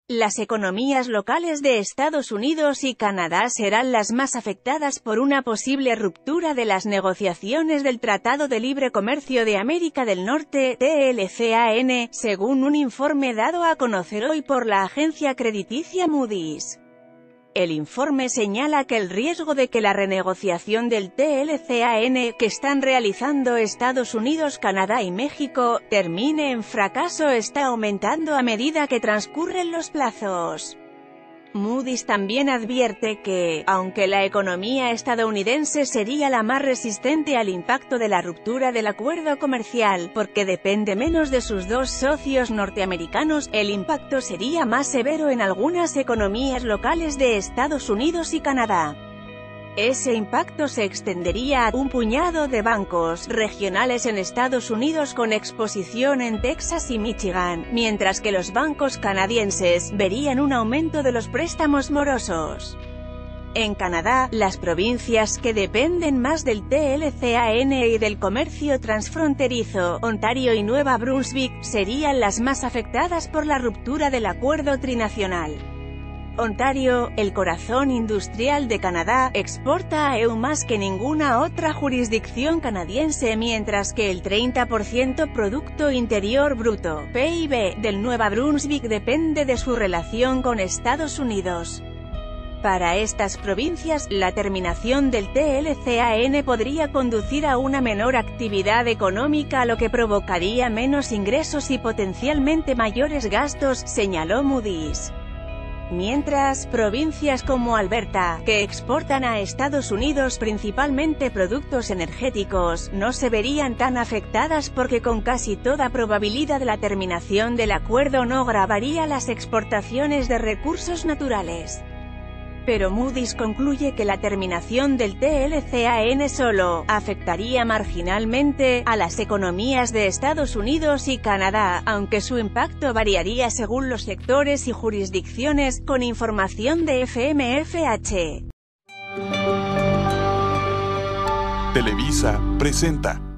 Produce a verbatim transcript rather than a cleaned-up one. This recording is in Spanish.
Las economías locales de Estados Unidos y Canadá serán las más afectadas por una posible ruptura de las negociaciones del Tratado de Libre Comercio de América del Norte, T L C A N, según un informe dado a conocer hoy por la agencia crediticia Moody's. El informe señala que el riesgo de que la renegociación del T L C A N, que están realizando Estados Unidos, Canadá y México, termine en fracaso está aumentando a medida que transcurren los plazos. Moody's también advierte que, aunque la economía estadounidense sería la más resistente al impacto de la ruptura del acuerdo comercial, porque depende menos de sus dos socios norteamericanos, el impacto sería más severo en algunas economías locales de Estados Unidos y Canadá. Ese impacto se extendería a un puñado de bancos regionales en Estados Unidos con exposición en Texas y Michigan, mientras que los bancos canadienses verían un aumento de los préstamos morosos. En Canadá, las provincias que dependen más del T L C A N y del comercio transfronterizo, Ontario y Nueva Brunswick, serían las más afectadas por la ruptura del acuerdo trinacional. Ontario, el corazón industrial de Canadá, exporta a E U más que ninguna otra jurisdicción canadiense, mientras que el treinta por ciento Producto Interior Bruto, P I B, del Nueva Brunswick depende de su relación con Estados Unidos. Para estas provincias, la terminación del T L C A N podría conducir a una menor actividad económica, lo que provocaría menos ingresos y potencialmente mayores gastos, señaló Moody's. Mientras, provincias como Alberta, que exportan a Estados Unidos principalmente productos energéticos, no se verían tan afectadas porque con casi toda probabilidad la terminación del acuerdo no gravaría las exportaciones de recursos naturales. Pero Moody's concluye que la terminación del T L C A N solo afectaría marginalmente a las economías de Estados Unidos y Canadá, aunque su impacto variaría según los sectores y jurisdicciones, con información de F M F H. Televisa presenta